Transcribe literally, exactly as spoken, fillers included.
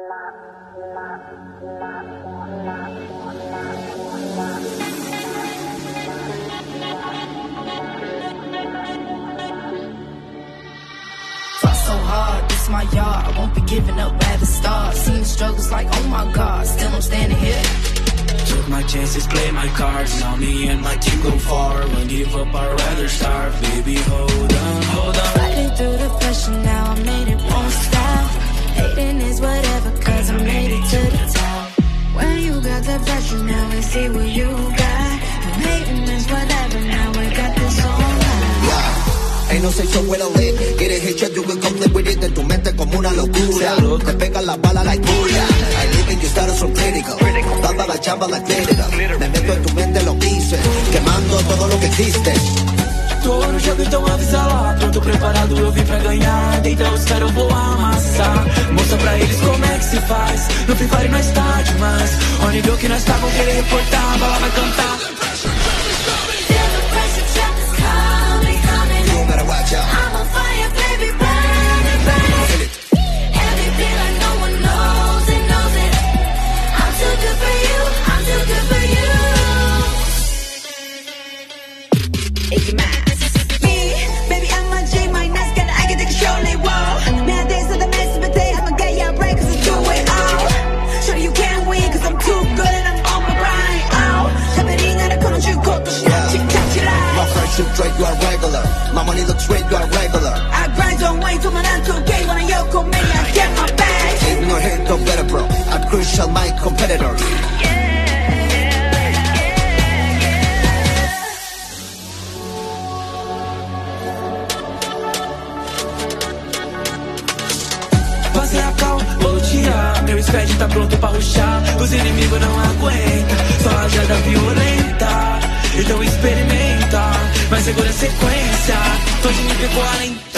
My yard, I won't be giving up at the start. Seen the struggles like, oh my God, still I'm standing here. Took my chances, play my cards. Now me and my team go far. Won't give up, I'd rather starve. Baby, hold on, hold on. Fighting through the pressure, now I made it, won't stop. Hating is whatever, cause I made it to the top. When you got the pressure, now I see what you got. And hating is whatever, now I got this all right. Yeah. Ain't no say so well on it. Get it hit you, you can come live with it. En tu mente como una locura. Te pegan la bala like bulla. I live in your status so critical. Dando la chamba like critical. Me meto en tu mente lo quise. Quemando todo lo que existe. Tô no jogo, então avisa lá. Pronto, preparado, eu vim pra ganhar. Então os caras eu vou amassar. Mostra pra eles como é que se faz. No Free Fire nós tá demais. O nível que nós tá, vão querer reportar. A bala vai cantar. Watch out. I'm on fire, baby, burning, burning. Everything like no one knows it, knows it. I'm too good for you, I'm too good for you. It's my me, baby, I'm a G, my nice girl, I can take control, they won't. Man, days of the mess, but they, I'ma get ya right, cause I do it all. Sure you can't win, cause I'm too good and I'm on my grind, oh. Everything that I come to you, go to snatch it, catch it out. My friendship straight, you are regular. My money looks straight, you are regular. I grind on way to my nine to K when I yoko me, I get my bag. Ain't no hate, no better, bro. I'm crucial, my competitor. Passei a cal, vou lutear. Meu squad tá pronto pra rushar. Os inimigos não aguentam. Só rajada violenta. Então experimenta, mas segura a sequência. Tô de nível além.